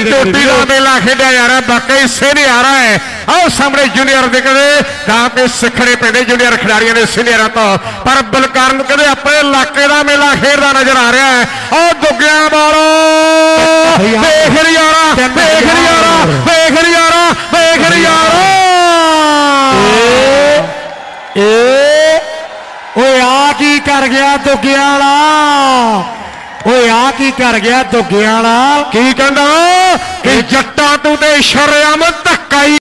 चोटी का मेला खेड़ा जा रहा है वाकई सेने आ रहा है। आओ सामने जूनियर दिखते जहां पे सिखने पैंदे जूनियर खिडारियों ने सीनियर तो पर बलकार कहते अपने इलाके का मेला खेलता नजर आ रहा है। और दुग्गिया वालों देख यारा देख यारा देख यारा देख यारा आ की कर गया दुग्गिया वाला आ की कर गया दुग्गिया वाला की कहना कि जट्टा तू ते शर्म धक्का